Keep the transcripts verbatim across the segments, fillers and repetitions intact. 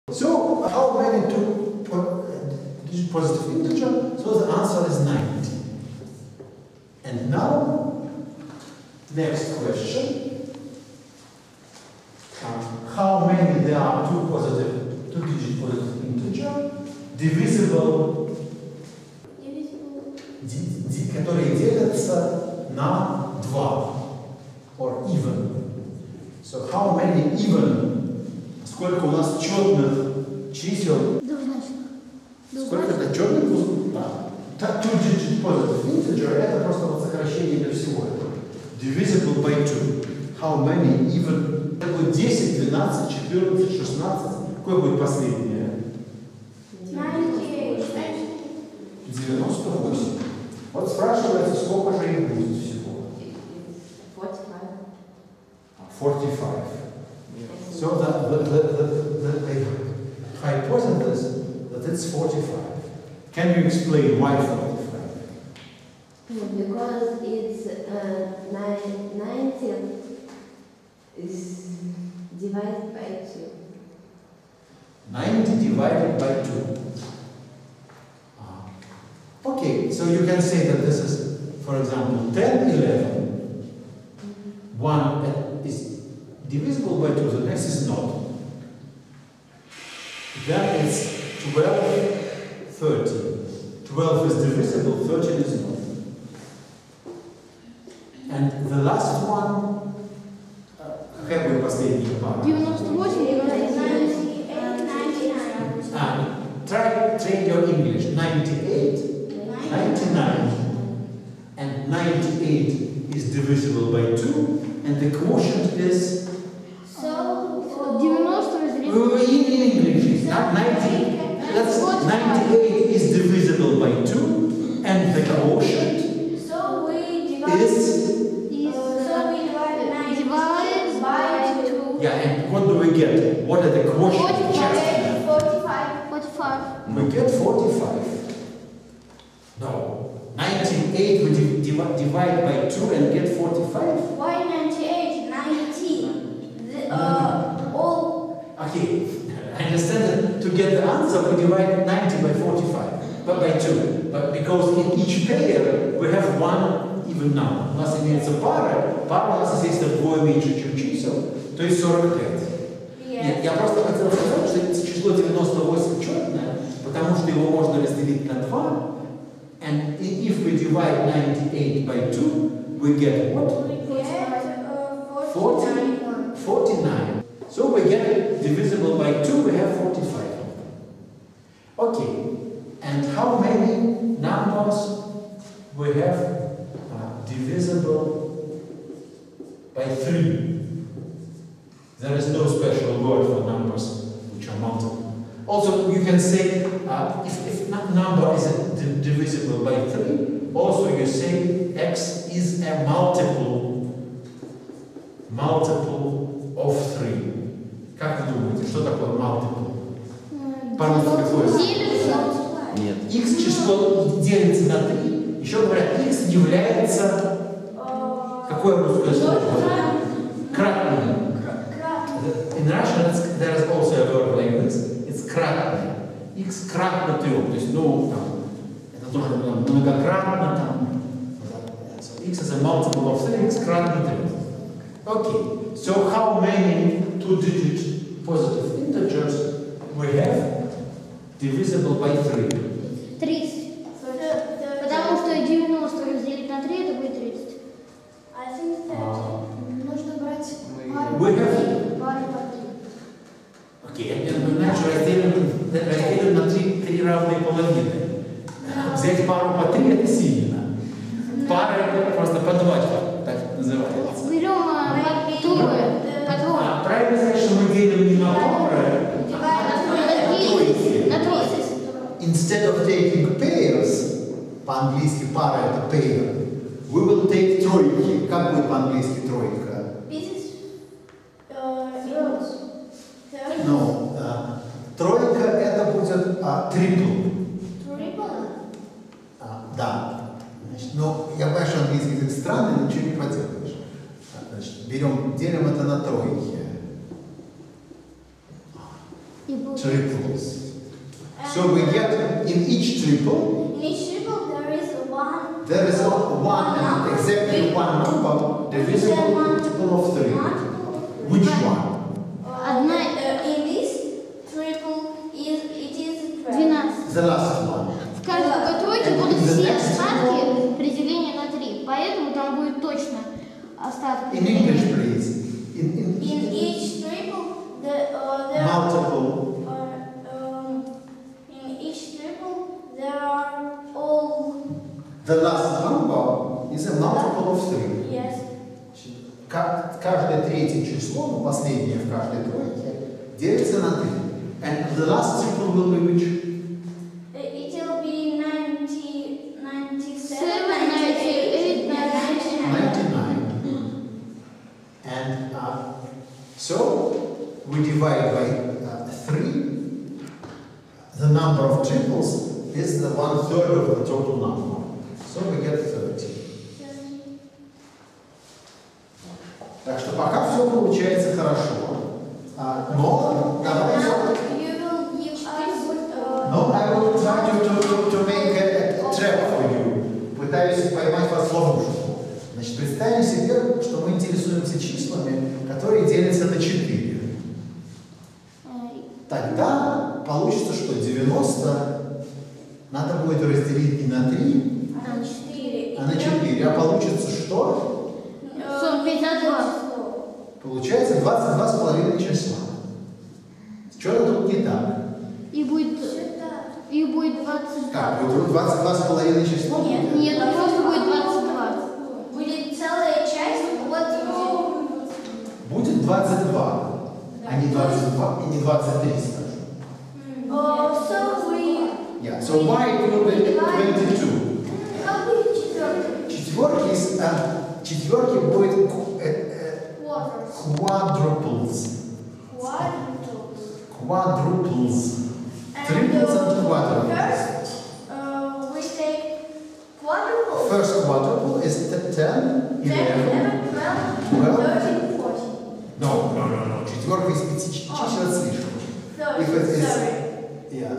So, how many two positive integer? So the answer is ninety. And now, next question. Uh, how many there are two positive, two digit positive integer divisible, divisible. которые делятся на два, or even. So how many even? Сколько у нас четных чисел? Сколько это четных? Да. Two digit positive integer это просто вот сокращение для всего этого. Divisible by two. How many even? Это будет десять, двенадцать, четырнадцать, шестнадцать. Какое будет последнее? девяносто восемь. Вот спрашивается, сколько же их будет всего? forty-five. So the, the, the, the, the hypothesis that it's forty-five. Can you explain why forty-five? Because it's uh, ninety is divided by two. ninety divided by two. Ah. Okay, so you can say that this is, for example, ten, eleven. one is divisible by two, the next is not. Then it's twelve, thirteen. twelve is divisible, thirteen is not. And the last one, какая будет последняя пара? девяносто восемь, Ah, try, train your English. ninety-eight, ninety-nine. And ninety-eight is divisible by two, and the quotient is? So, девяносто разделить. In English, not ninety. That's ninety-eight is divisible by two, and the quotient So we divide. is? So we divide ninety by two. Yeah, and what do we get? What are the quotient? forty-five. Forty-five. forty-five. We get forty-five. No. ninety-eight we div div divide by two and get forty-five? Why ninety-eight? ninety. The, uh, all. Okay, I understand that to get the answer we divide ninety by forty-five, but by two. But because in each pair we have one even number. У нас имеется пара, пара у нас есть двое меньше, чем чисел, то есть сорок пять. Нет, я просто хотел сказать, что это число девяносто восемь четное, потому что его можно разделить на два, and if we divide ninety-eight by two, we get what? We get uh, forty, forty-nine. So we get divisible by two, we have forty-five. Okay, and how many numbers we have uh, divisible by three? There is no special word for numbers which are multiple. Also, you can say uh, if, if a number is a divisible by three, also you say x is a multiple, multiple of three. Как вы думаете, что такое multiple? По-русски какое? Нет. X число делится на три. Еще говорят, x является... Какое русское слово? Кратным. In Russian, there is also a word like this. It's кратно. X кратно трем. То есть, ну, там, это тоже многократно там. So x is a multiple of three, x кратно трем. Okay. So how many two-digit positive integers we have divisible by three? тридцать. Потому что девяносто разделить на три, это будет тридцать. I think that нужно брать We have... пару по три. Окей, иначе разделим, разделим на три, три равные половины. Взять пару по три это сильно. Пара просто по два, так называется. Берем по трое. По трое. А правильно сказать, что мы делим не на пары, а на тройки. На тройки. Instead of taking pairs, по-английски пара это pair, we will take тройки. Как будет по-английски тройка? No, uh, тройка это будет uh, triple. Triple? Uh, да. Значит, ну, я понимаю, что английский язык странный, но ничего не поделаешь. Значит, берем, делим это на тройки. И triples. So we get in each triple, in each triple there is one. there is a one and exactly one number divisible multiple of three. Which one? Одна. In this triple is it is двенадцать. The last one. В каждой тройке будут все остатки при делении на три, поэтому там будет точно остаток. In English, please. In, in, in each triple the uh, there multiple. are uh, um, in each triple there are all. The last number is a multiple of three. Yes. Каждое третье число, ну, последнее в каждой тройке, делится на три. And the last triple will be which? It will be ninety, ninety-seven, ninety-eight, ninety-nine. ninety-nine. And uh, so we divide by uh, three. The number of triples is the one third of the total number. So we get thirty. Так что пока все получается хорошо. А, но давайте. Но I will try to, to, to make a trap for you. Пытаюсь поймать вас в ловушку. Значит, представим себе, что мы интересуемся числами, которые делятся на четыре. Тогда получится, что девяносто надо будет разделить не на три, а на четыре. А на четыре. А получится что? сорок пять на два. Получается двадцать два с половиной числа. Что-то тут не так. И будет, и будет двадцать два. Как? Будет двадцать два с половиной числа? Нет. Нет, просто будет двадцать два. Будет целая часть, вот. Будет двадцать два, а не двадцать два и не двадцать три, скажем. Uh, so we. Yeah. So why it will be twenty-two? Как будет четвертый? Четверки, из, а, четверки будет quadruples. Quadruples. Triples and quadruples. First, uh, we take quadruple. First quadruple is ten, eleven, twelve, thirteen, fourteen. No, no, no, no. Четверка из пяти чисел слишком. If it is, yeah.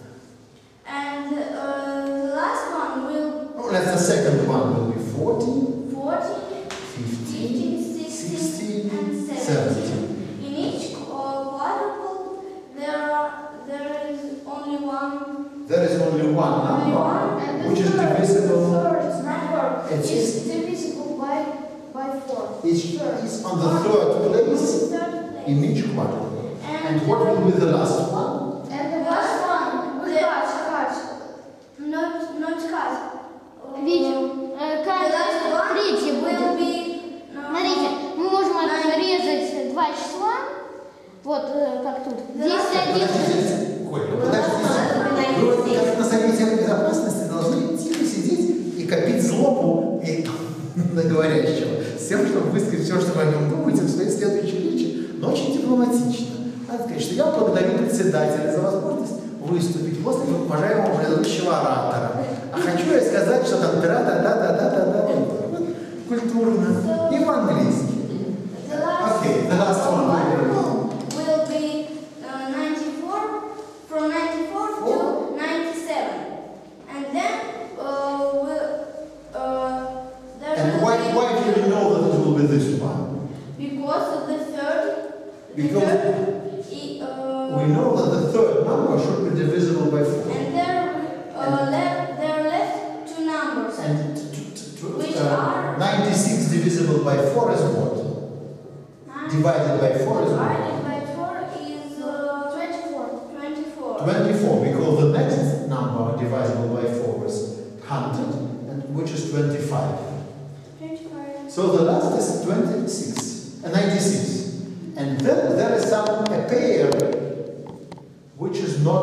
And uh, the last one will. Oh, let's the second one will be fourteen, fourteen, fifteen, fifteen, sixteen, and seventeen. seventeen. In each uh, quadruple, there are there is only one. There is only one Only number, one, and the which is third- divisible. the third number It's- is divisible by by four. Each is on the third place Third place. in each quadruple. And, And what will be the last one? and the last one will cut, cut, not not cut. Видим, э, The как last one третье will будет. be. Смотрите, мы можем отрезать два числа, вот э, как тут, десять, один. Подождите, Коль, ну подождите. Вы как на совете безопасности должны тихо сидеть и копить злобу и на говорящего. С тем, чтобы высказать все, что вы о нем думаете в своей следующей речи, но очень дипломатично. Надо сказать, что я благодарю председателя за возможность выступить после уважаемого предыдущего оратора. А хочу я сказать, что там тра-да-да-да-да-да-да. Вот культурно. И по-английски. Okay, the last one will be uh, ninety-four, from ninety-four to ninety-seven, and then uh, we'll, uh, there And will why, be, why do you know that it will be this one? because of the third, the Because third, i- uh, we know that the third number should be divisible by four. and there uh, left there are left two numbers, And t- t- t- Which uh, are? ninety-six divisible by four is what? Divided by four is what? divided by four is uh, twenty-four. twenty-four. twenty-four, because the next number divisible by four is one hundred, and which is twenty-five. twenty-five. So the last is twenty-six, uh, ninety-six. And then there is some a pair which is not.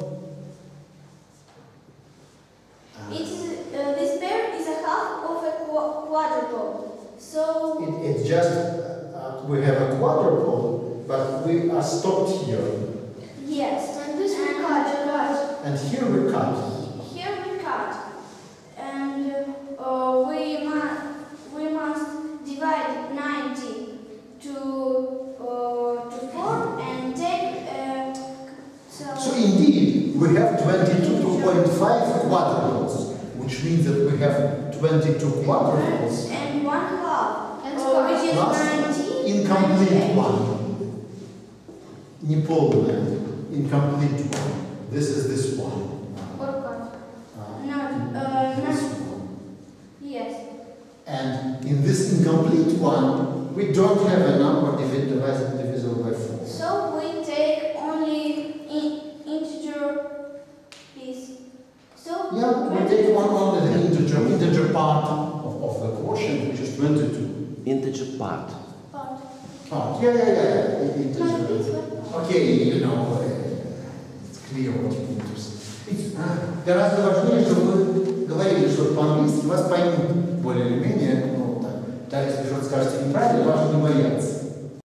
uh, It is, uh, this pair is a half of a qu- quadruple. So It, it's just, uh, we have a quadruple, but we are stopped here. yes, and this we cut, cut. And here we cut. Here we cut, and uh, we must we must divide ninety to uh, to four and take uh, So indeed, we have twenty-two point five quadruples, which means that we have twenty-two quadruples And one half. And uh, which is plus nineteen. incomplete one. Неполная, incomplete one. This is this one. Or cut. Uh, Not, uh, this not, one. yes. And in this incomplete one, we don't have a number divi- divisible divisible by four. So we take only in, integer piece. So Yeah, we take one only the integer, integer part of, of the quotient, which is twenty-two. Integer part. part. Part. Yeah, yeah, yeah, yeah. Not this Integer. one. Okay, you know, uh, it's clear what you mean to say. It's, а, гораздо важнее, чтобы вы говорили, что по-английски вас поймут более или менее, ну, так, даже если что-то скажете неправильно, важно не бояться.